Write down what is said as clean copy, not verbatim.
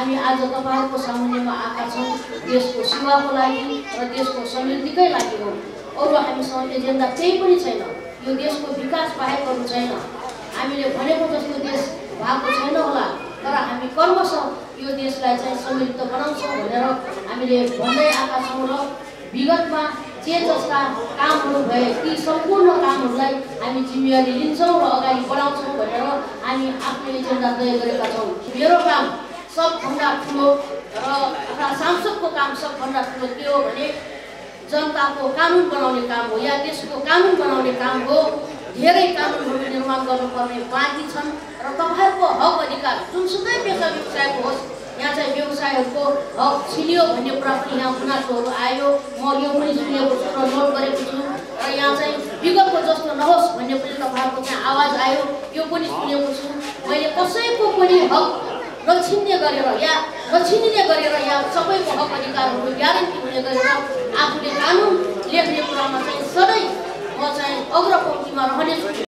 हामी आज तपाईहरुको सामुन्नेमा आएका छौं देशको सेवाको लागि र देशको समृद्धिकै लागि हो। अरु हामीसँग एजेन्डा केही पनि छैन। यो देशको विकास बाहेक अरु छैन। हामीले भनेको जस्तो देश भएको छैन होला, तर हामी कर्मशः यो देशलाई चाहिँ समृद्ध बनाउँछौं भनेर हामीले भन्दै आएका छौं र विगतमा जे जस्ता कामहरु भए ती सम्पूर्ण कामहरुलाई हामी जिम्मेवारी लिन्छौं र अगाडि बढाउँछौं भनेर हामी आफ्नो एजेन्डा तय गरेका छौं। मेरो काम सबभन्दा ठूलो र सांसदको काम सबभन्दा ठूलो के हो भने जनताको कानुन बनाउने काम हो या देशको कानुन बनाउने काम हो। धेरै कानुनहरु निर्माण गर्नुपर्ने बाँकी छन् र तपाईहरुको हक अधिकार जुनसुकै पेशा व्यवसायको होस्, यहाँ चाहिँ व्यवसायहरुको हक छिनियो भन्ने कुरा पनि यहाँ गुनासोहरु आयो। म यो पनि सुनेको छु र नोट गरेको छु र यहाँ चाहिँ विगतको जस्तो नहोस् भन्ने पनि तपाईहरुको त्यहाँ आवाज आयो, यो पनि सुनेको छु। मैले कसैको पनि हक नछिन्ने गरेर या नछिनिने गरेर या सबैको हक अधिकारहरु ग्यारेन्टी हुने गरेर आफूले कानुन लेख्ने कुरामा चाहिँ सधैँ म चाहिँ अग्रपंक्तिमा रहनेछु।